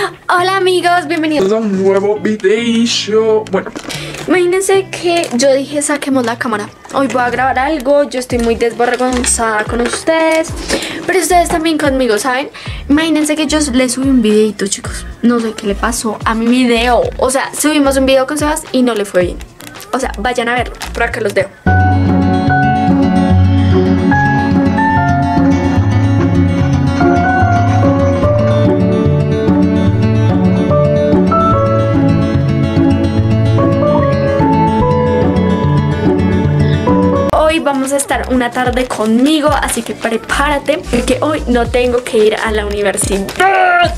Hola amigos, bienvenidos a un nuevo video. Bueno, imagínense que yo dije saquemos la cámara. Hoy voy a grabar algo, yo estoy muy desvergonzada con ustedes, pero ustedes también conmigo, ¿saben? Imagínense que yo les subí un videito, chicos. No sé qué le pasó a mi video. O sea, subimos un video con Sebas y no le fue bien. O sea, vayan a verlo, por acá los dejo. Hoy vamos a estar una tarde conmigo, así que prepárate porque hoy no tengo que ir a la universidad.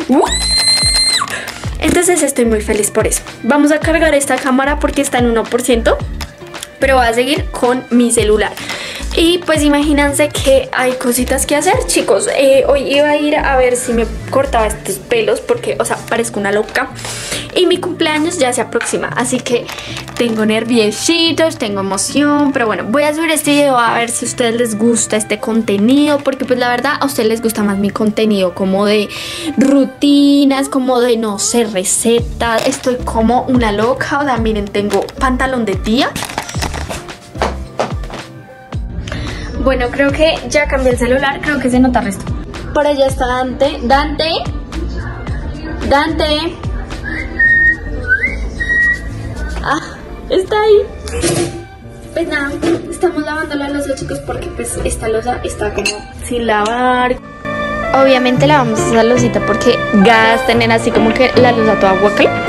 Entonces estoy muy feliz por eso. Vamos a cargar esta cámara porque está en 1%, pero voy a seguir con mi celular. Y pues imagínense que hay cositas que hacer, chicos. Hoy iba a ir a ver si me cortaba estos pelos porque, o sea, parezco una loca. Y mi cumpleaños ya se aproxima, así que tengo nerviositos, tengo emoción. Pero bueno, voy a subir este video a ver si a ustedes les gusta este contenido, porque pues la verdad a ustedes les gusta más mi contenido como de rutinas, como de, no sé, recetas. Estoy como una loca. O sea, miren, tengo pantalón de tía. Bueno, creo que ya cambié el celular, creo que se nota el resto. Por allá está Dante. Dante. Ah, está ahí. Pues nada, estamos lavando la loza, chicos, porque pues esta loza está como sin lavar. Obviamente lavamos esa losita porque gas tener así como que la loza toda guacala.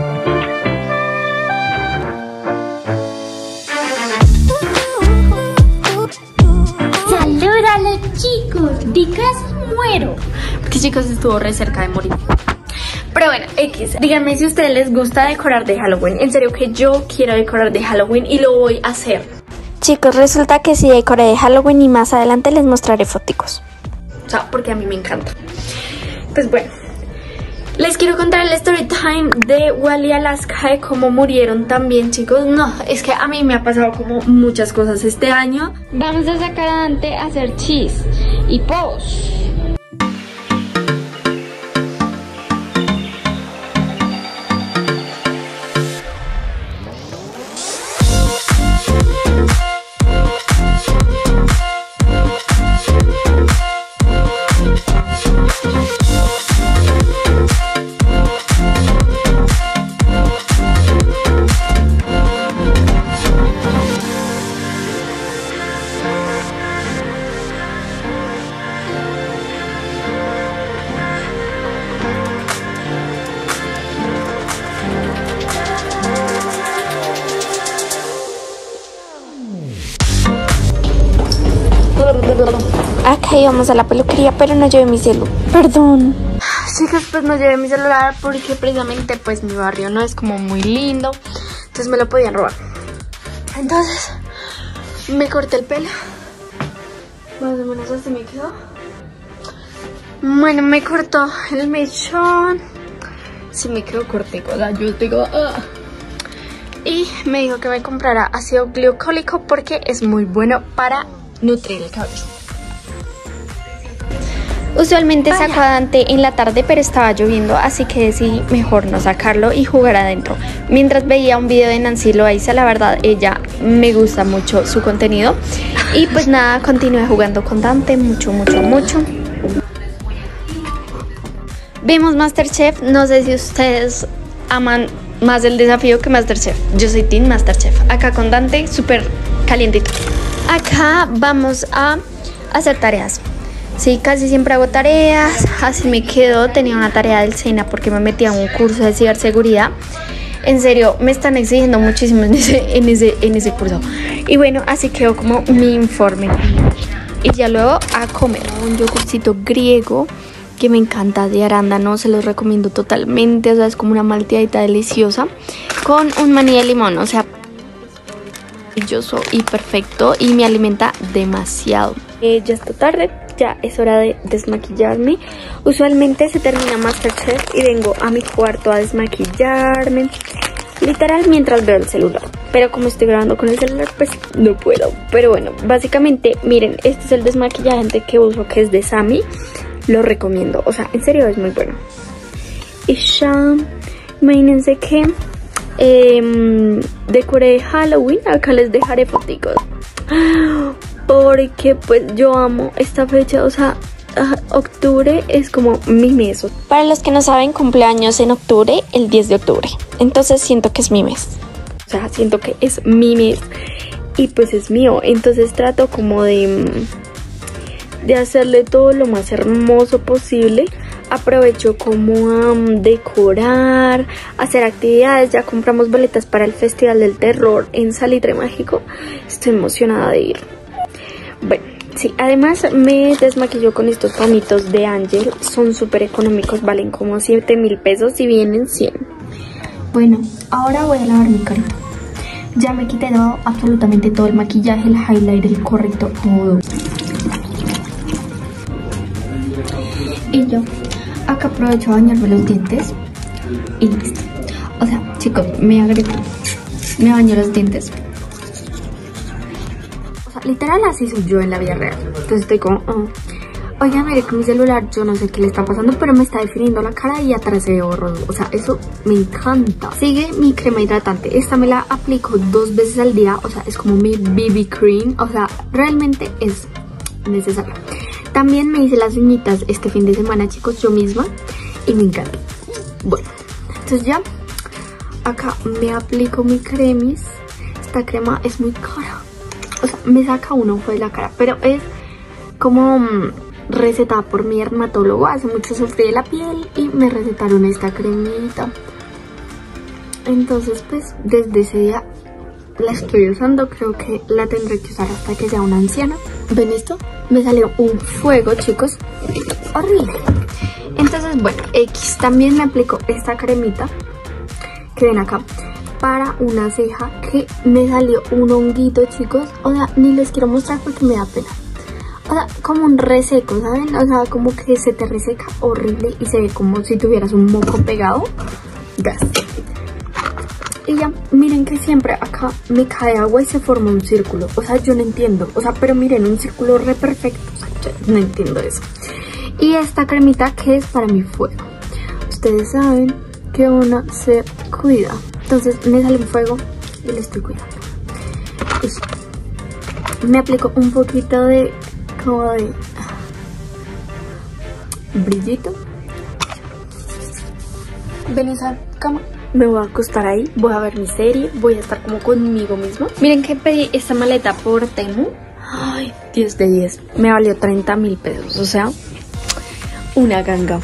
Salúdale, chicos, de casi muero. Porque, chicos, estuvo re cerca de morir. Pero bueno, X, díganme si a ustedes les gusta decorar de Halloween. En serio que yo quiero decorar de Halloween y lo voy a hacer. Chicos, resulta que sí decoré de Halloween y más adelante les mostraré foticos. O sea, porque a mí me encanta. Pues bueno, les quiero contar el story time de Wally Alaska, de cómo murieron también, chicos. No, es que a mí me ha pasado como muchas cosas este año. Vamos a sacar a Dante a hacer cheese y pos. Acá íbamos a la peluquería, pero no llevé mi celu. Perdón. Chicos, pues no llevé mi celular porque precisamente pues mi barrio no es como muy lindo, entonces me lo podían robar. Entonces me corté el pelo. Más o menos así me quedó. Bueno, me cortó el mechón. Sí me quedó cortico, o sea, yo digo... Y me dijo que me comprara ácido glucólico porque es muy bueno para nutrir el cabello. Usualmente saco a Dante en la tarde, pero estaba lloviendo, así que decidí mejor no sacarlo y jugar adentro. Mientras veía un video de Nancy Loaiza, la verdad, ella me gusta mucho su contenido. Y pues nada, continué jugando con Dante mucho. Vimos Masterchef, no sé si ustedes aman más el desafío que Masterchef. Yo soy Team Masterchef. Acá con Dante, súper calientito. Acá vamos a hacer tareas. Sí, casi siempre hago tareas. Así me quedó. Tenía una tarea del SENA porque me metí a un curso de ciberseguridad. En serio, me están exigiendo muchísimo en ese curso. Y bueno, así quedó como mi informe. Y ya luego a comer un yogurcito griego que me encanta, de arándano. Se los recomiendo totalmente. O sea, es como una malteadita deliciosa con un maní de limón. O sea, maravilloso y perfecto y me alimenta demasiado. Ya está tarde, ya es hora de desmaquillarme. Usualmente se termina Masterchef y vengo a mi cuarto a desmaquillarme, literal, mientras veo el celular. Pero como estoy grabando con el celular, pues no puedo. Pero bueno, básicamente, miren, este es el desmaquillante que uso, que es de Sammy. Lo recomiendo, o sea, en serio es muy bueno. Y ya, imagínense que decoré Halloween. Acá les dejaré fotos. Porque pues yo amo esta fecha, o sea, octubre es como mi mes. Para los que no saben, cumpleaños en octubre, el 10 de octubre. Entonces siento que es mi mes. O sea, siento que es mi mes y pues es mío. Entonces trato como de hacerle todo lo más hermoso posible. Aprovecho como a decorar, hacer actividades. Ya compramos boletas para el Festival del Terror en Salitre Mágico. Estoy emocionada de ir. Bueno, sí, además me desmaquilló con estos panitos de Angel. Son súper económicos, valen como 7.000 pesos y vienen 100. Bueno, ahora voy a lavar mi cara. Ya me quité absolutamente todo el maquillaje, el highlighter, el corrector, todo. Y yo acá aprovecho a bañarme los dientes y listo. O sea, chicos, me baño los dientes. O sea, literal así soy yo en la vida real. Entonces estoy como, oigan, mire que mi celular, yo no sé qué le está pasando, pero me está definiendo la cara y atrás se ve borroso. O sea, eso me encanta. Sigue mi crema hidratante. Esta me la aplico 2 veces al día. O sea, es como mi BB cream. O sea, realmente es necesario. También me hice las uñitas este fin de semana, chicos, yo misma. Y me encanta. Bueno, entonces ya acá me aplico mi cremis. Esta crema es muy cara. O sea, me saca un ojo de la cara. Pero es como recetada por mi dermatólogo. Hace mucho sufrí de la piel y me recetaron esta cremita. Entonces pues desde ese día la estoy usando. Creo que la tendré que usar hasta que sea una anciana. ¿Ven esto? Me salió un fuego, chicos. Horrible. Entonces bueno, X. También me aplico esta cremita que ven acá para una ceja que me salió un honguito, chicos. O sea, ni les quiero mostrar porque me da pena. O sea, como un reseco, ¿saben? O sea, como que se te reseca horrible y se ve como si tuvieras un moco pegado. Gas. Y ya, miren que siempre acá me cae agua y se forma un círculo. O sea, yo no entiendo. O sea, pero miren, un círculo re perfecto. O sea, yo no entiendo eso. Y esta cremita que es para mi fuego. Ustedes saben que una se cuida. Entonces me sale un fuego y le estoy cuidando. Eso. Me aplico un poquito de como de brillito. Ven a esa cama. Me voy a acostar ahí, voy a ver mi serie, voy a estar como conmigo misma. Miren que pedí esta maleta por Temu. Ay, 10 de 10. Me valió 30.000 pesos, o sea, una ganga.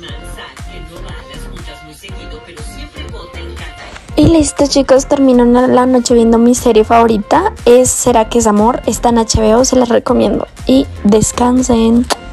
Y listo, chicos, termino la noche viendo mi serie favorita. ¿Será que es amor? Está en HBO, se la recomiendo. Y descansen.